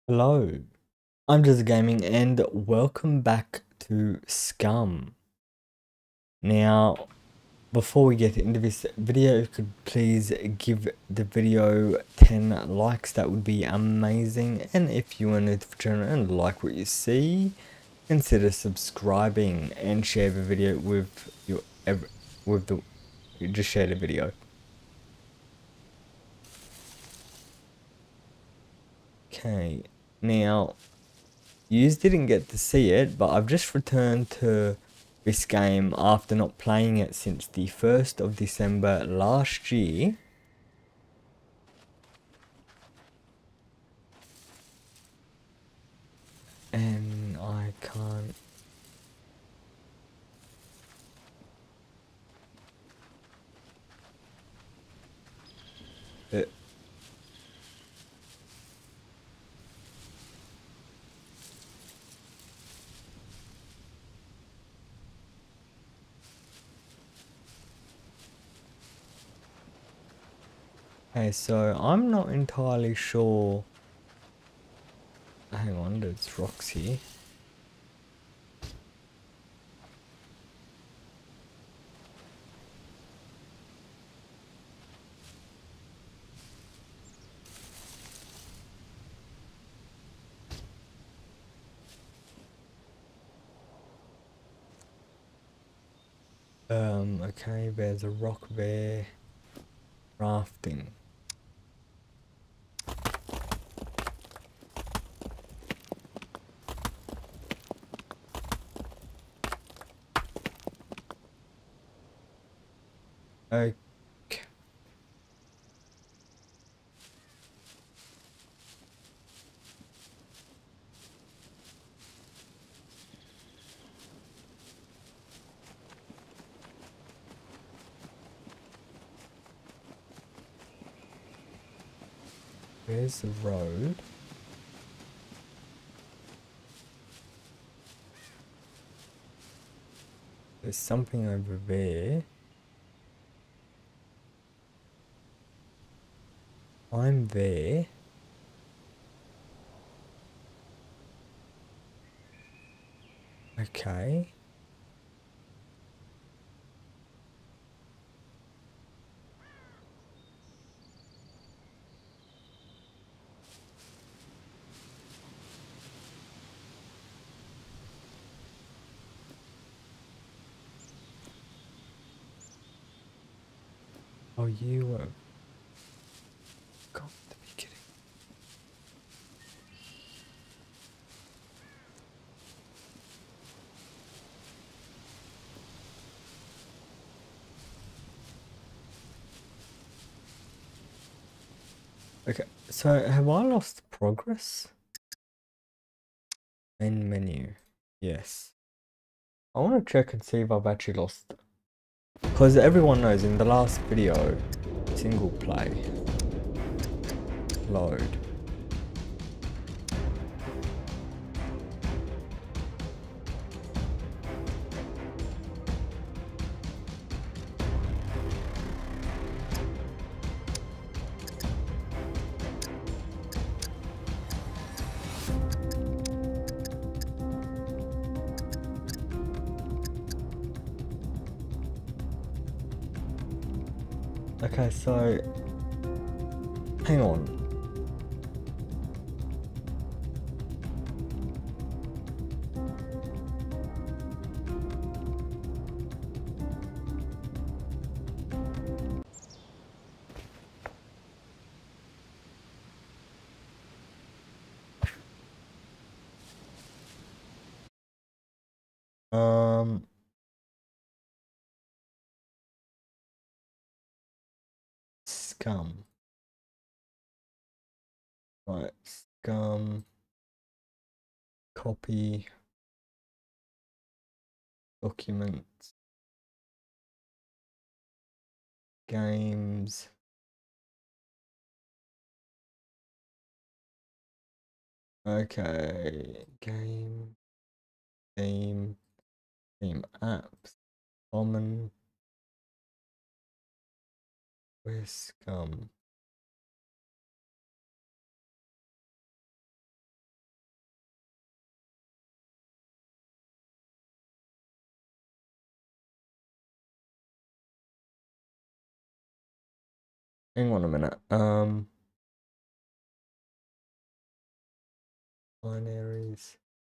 Hello, I'm JezzaGaming and welcome back to SCUM. Now, before we get into this video, if you could please give the video 10 likes, that would be amazing. And if you are new to the channel and like what you see, consider subscribing and share the video with just share the video. Okay, now you didn't get to see it, but I've just returned to this game after not playing it since the 1st of December last year. And I can't... Okay, so I'm not entirely sure... Hang on, there's rocks here. Okay, there's a rock there. Rafting. Okay. Where's the road? There's something over there. I'm there. Okay. Oh, you were... Got to be kidding. Okay, so have I lost progress? Main menu. Yes. I want to check and see if I've actually lost. Because everyone knows in the last video, single play. Load. Okay, so hang on. SCUM. Right, SCUM. Copy. Documents. Games. Okay, game. Theme. Theme apps. Common. Where's SCUM? hang on a minute. Binaries.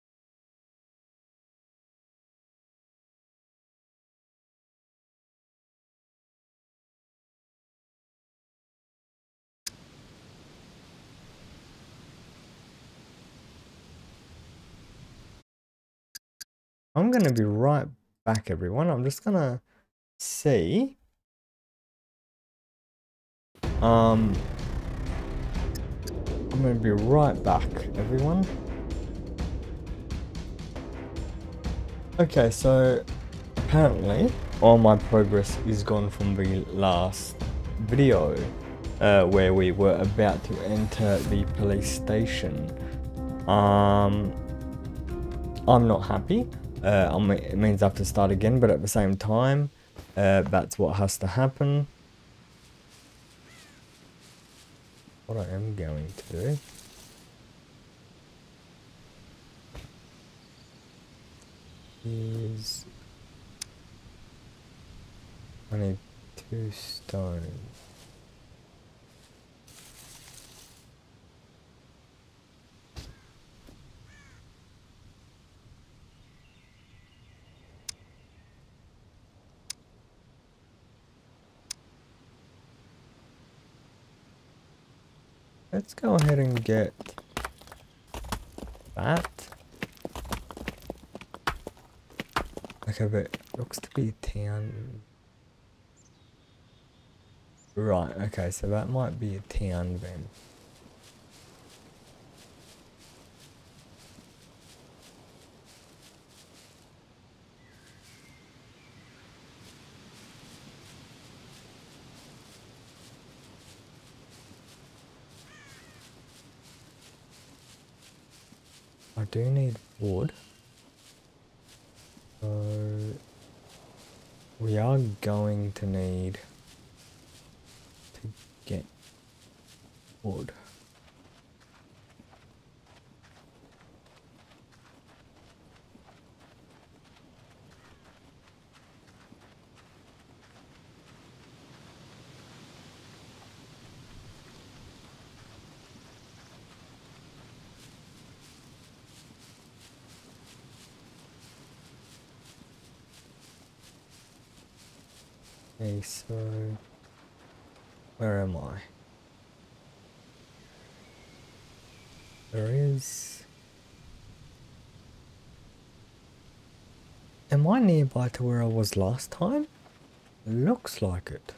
I'm going to be right back, everyone. I'm just going to see. I'm going to be right back, everyone. Okay, so apparently all my progress is gone from the last video where we were about to enter the police station. I'm not happy. It means I have to start again, but at the same time, that's what has to happen. What I am going to do is I need 2 stones. Let's go ahead and get that. Okay, but it looks to be a town. Right, okay, so that might be a town then. I do need wood. So we are going to need to get wood. Okay, so where am I? There is. Am I nearby to where I was last time? Looks like it.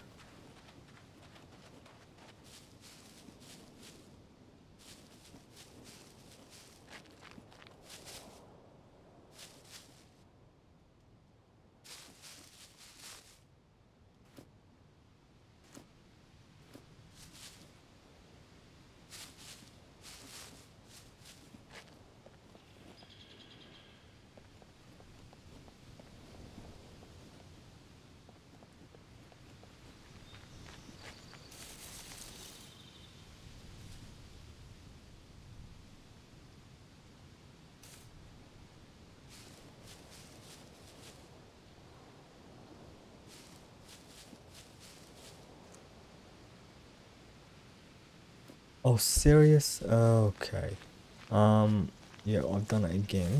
Oh, serious? Okay. Yeah, I've done it again.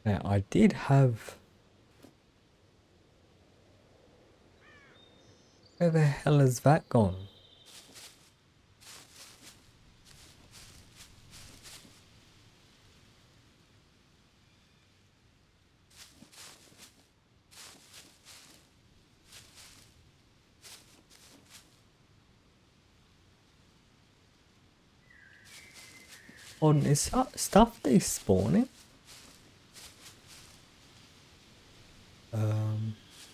Okay, I did have... Where the hell has that gone? On is stuff despawning? Um...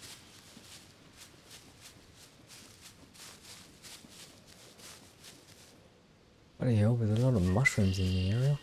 Bloody hell, there's a lot of mushrooms in the area.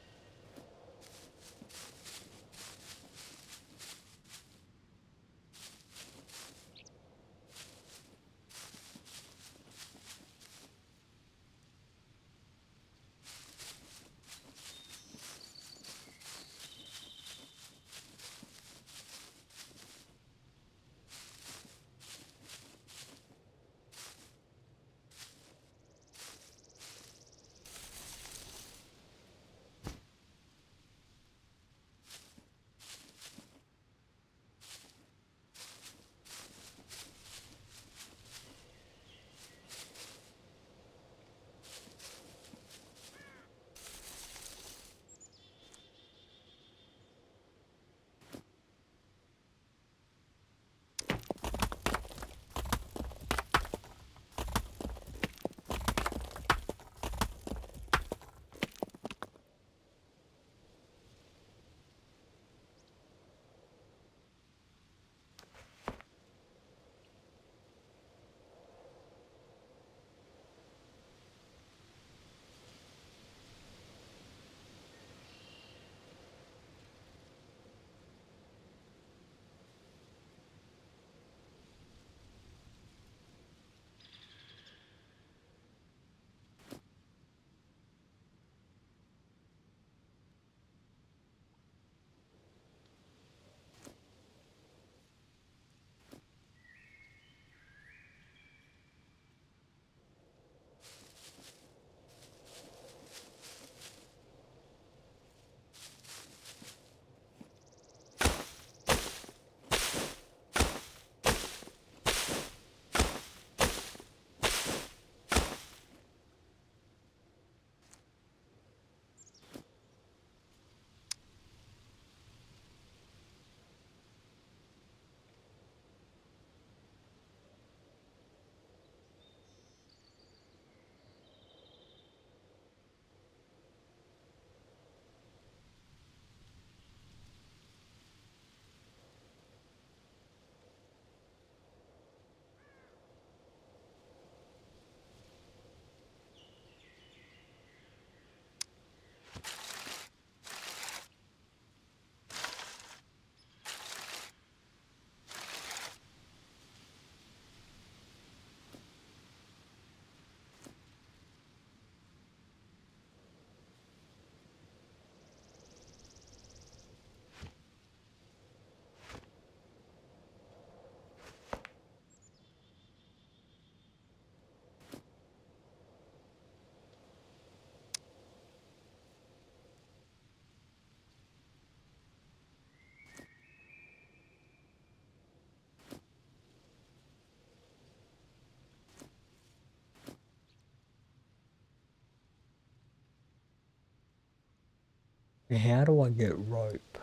How do I get rope?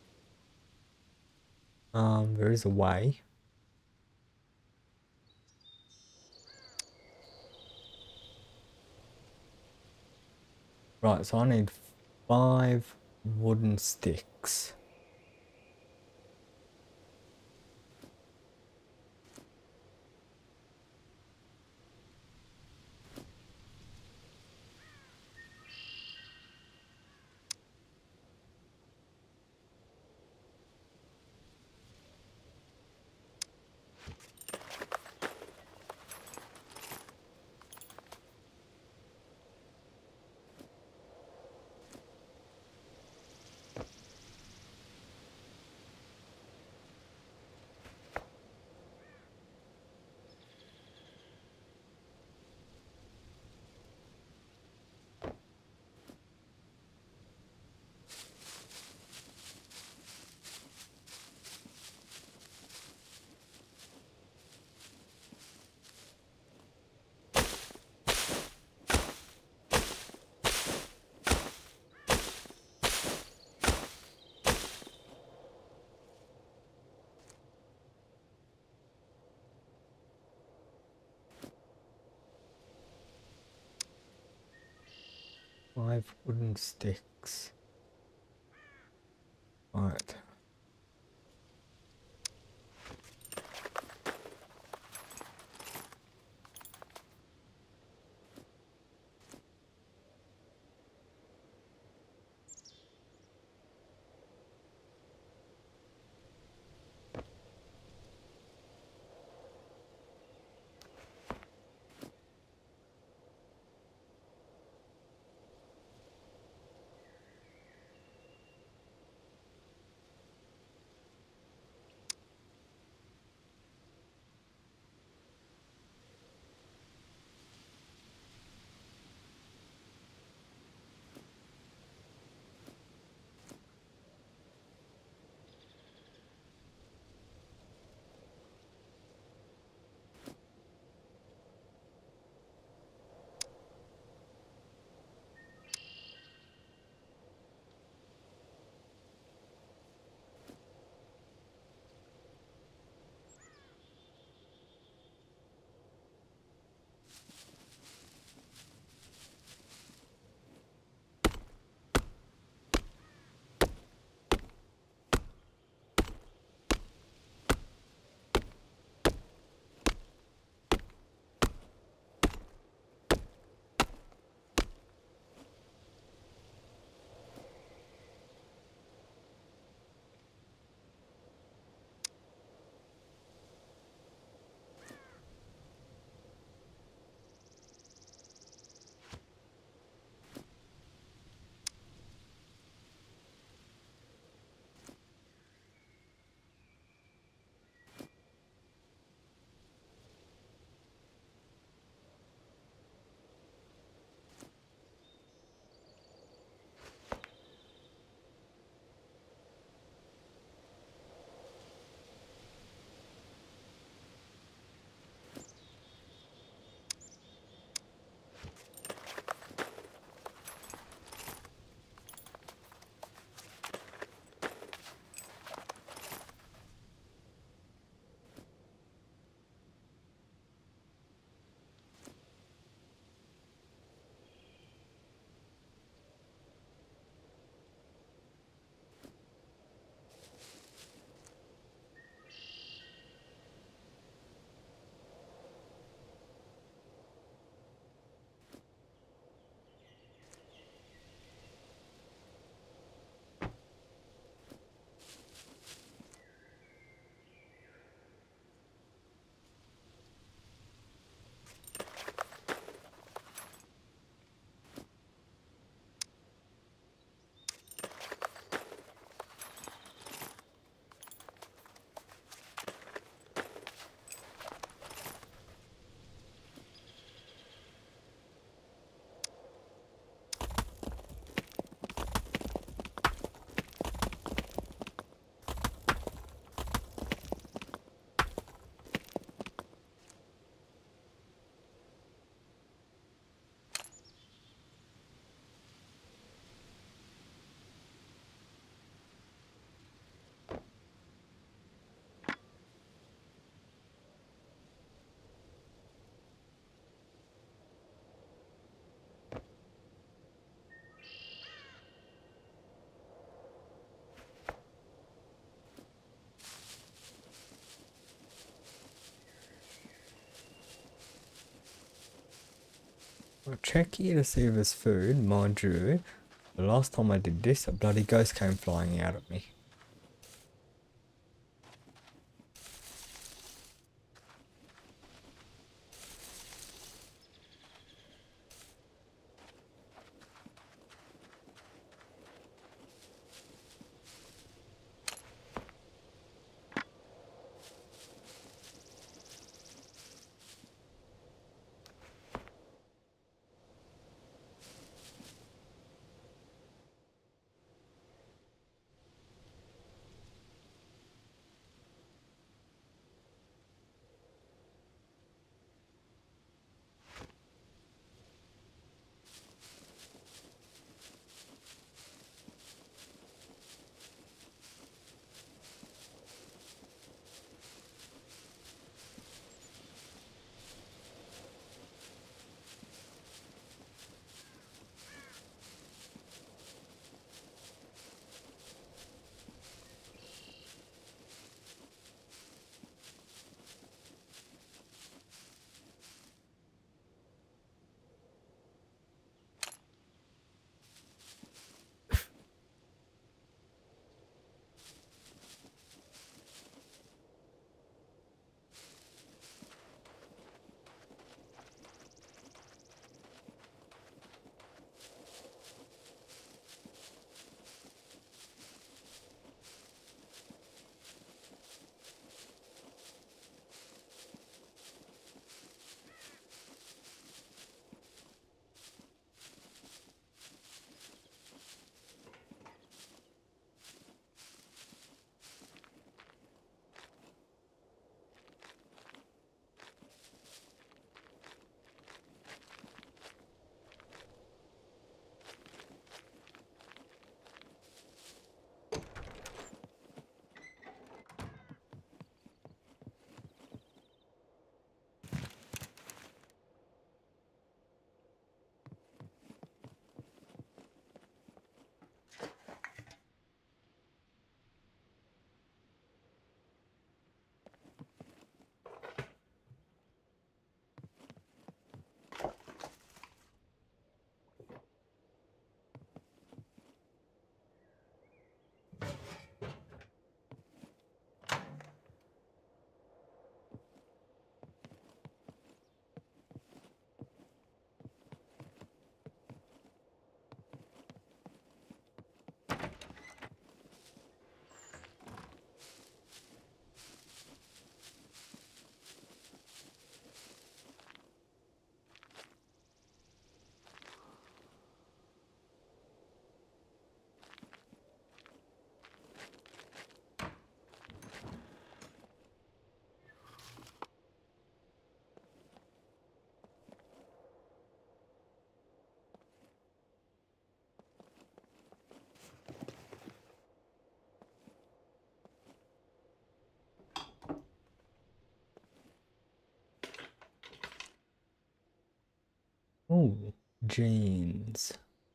There is a way. Right, so I need 5 wooden sticks. 5 wooden sticks. Alright. I'll check here to see if there's food, mind you. The last time I did this, a bloody ghost came flying out at me. Oh, jeans.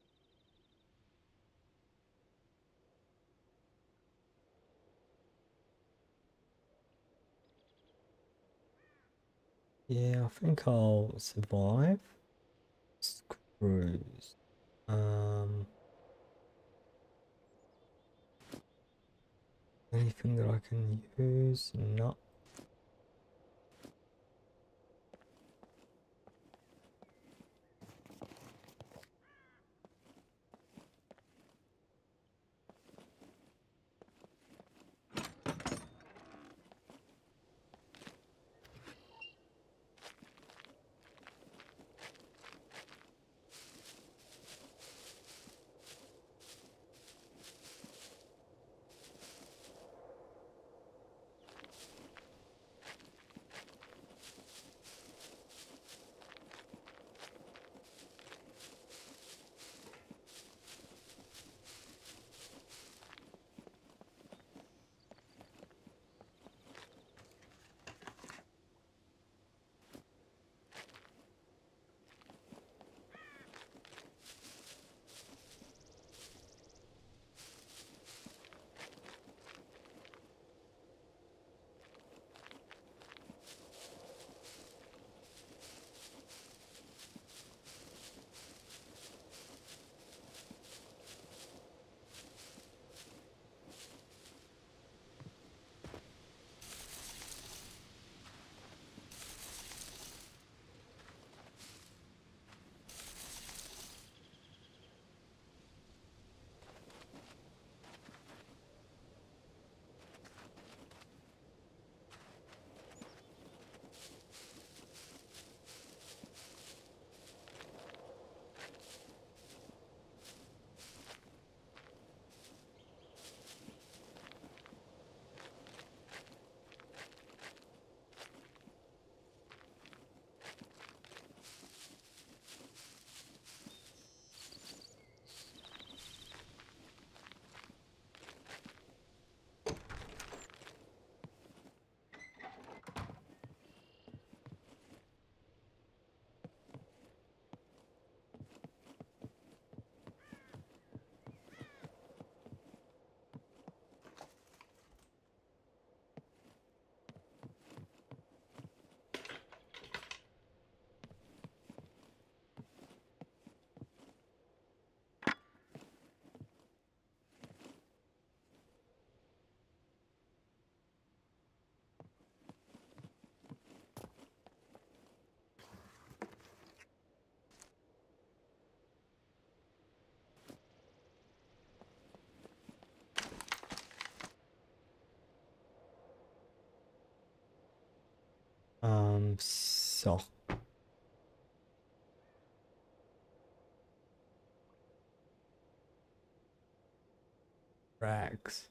Yeah, I think I'll survive. Screws. Anything that I can use? No. Sock rags.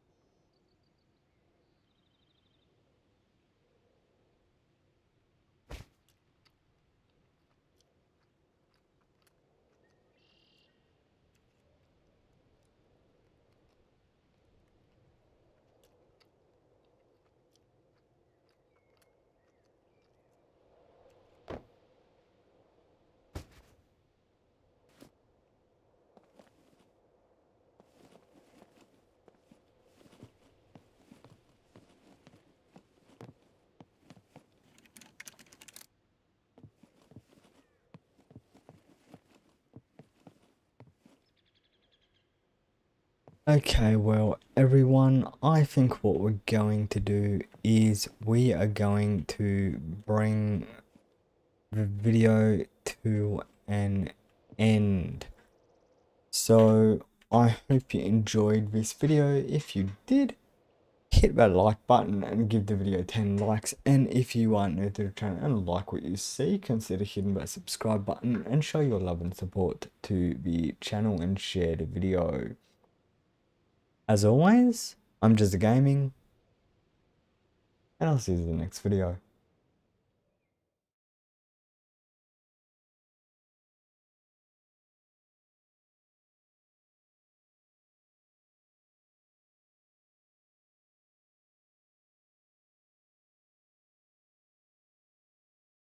Okay, well, everyone, I think what we're going to do is we are going to bring the video to an end. So, I hope you enjoyed this video. If you did, hit that like button and give the video 10 likes. And if you are new to the channel and like what you see, consider hitting that subscribe button and show your love and support to the channel and share the video. As always, I'm JezzaGaming, and I'll see you in the next video.